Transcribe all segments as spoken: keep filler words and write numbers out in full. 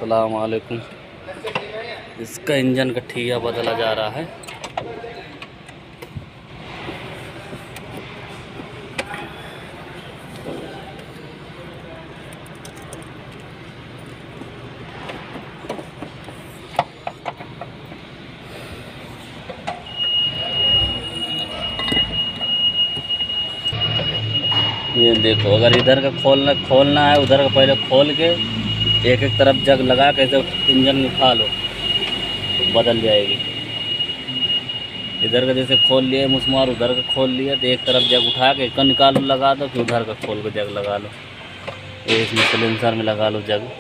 अस्सलाम वालेकुम। इसका इंजन का ठिया बदला जा रहा है। ये देखो, अगर इधर का खोलना खोलना है उधर का पहले खोल के एक एक तरफ जग लगा के जब इंजन निकाल लो तो बदल जाएगी। इधर का जैसे खोल लिए मुसमार, उधर का खोल लिया तो एक तरफ जग उठा के एक निकाल लगा दो, फिर उधर का खोल के जग लगा लो। ये इसमें सिलेंसर में लगा लो जग।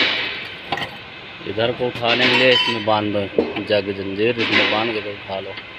इधर को उठाने के लिए इसमें बांध दो जग, जंजीर इसमें बांध के तो उठा लो।